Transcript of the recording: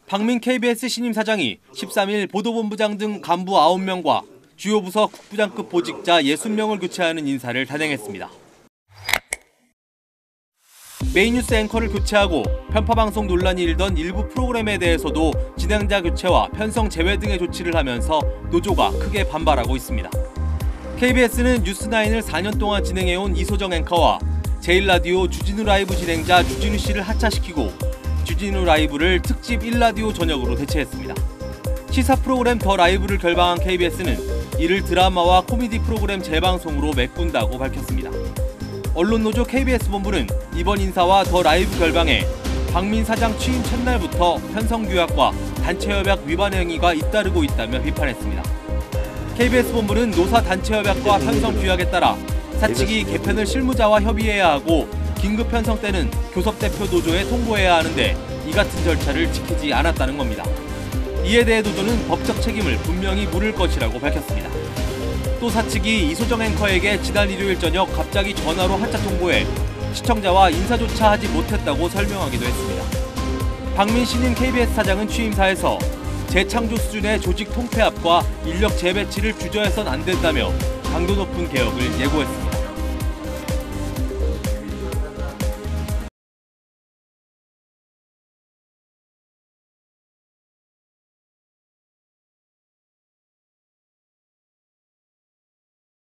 박민 KBS 신임 사장이 13일 보도본부장 등 간부 9명과 주요 부서 국부장급 보직자 60명을 교체하는 인사를 단행했습니다. 메인 뉴스 앵커를 교체하고 편파방송 논란이 일던 일부 프로그램에 대해서도 진행자 교체와 편성 제외 등의 조치를 하면서 노조가 크게 반발하고 있습니다. KBS는 뉴스9을 4년 동안 진행해온 이소정 앵커와 제1라디오 주진우 라이브 진행자 주진우 씨를 하차시키고 주진우 라이브를 특집 1라디오 전역으로 대체했습니다. 시사 프로그램 더 라이브를 결방한 KBS는 이를 드라마와 코미디 프로그램 재방송으로 메꾼다고 밝혔습니다. 언론노조 KBS 본부는 이번 인사와 더 라이브 결방에 박민 사장 취임 첫날부터 편성규약과 단체협약 위반 행위가 잇따르고 있다며 비판했습니다. KBS 본부는 노사 단체협약과 편성규약에 따라 사측이 개편을 실무자와 협의해야 하고 긴급 편성 때는 교섭대표 노조에 통보해야 하는데 이 같은 절차를 지키지 않았다는 겁니다. 이에 대해 노조는 법적 책임을 분명히 물을 것이라고 밝혔습니다. 또 사측이 이소정 앵커에게 지난 일요일 저녁 갑자기 전화로 하차 통보해 시청자와 인사조차 하지 못했다고 설명하기도 했습니다. 박민 신임 KBS 사장은 취임사에서 재창조 수준의 조직 통폐합과 인력 재배치를 주저해선 안 된다며 강도 높은 개혁을 예고했습니다.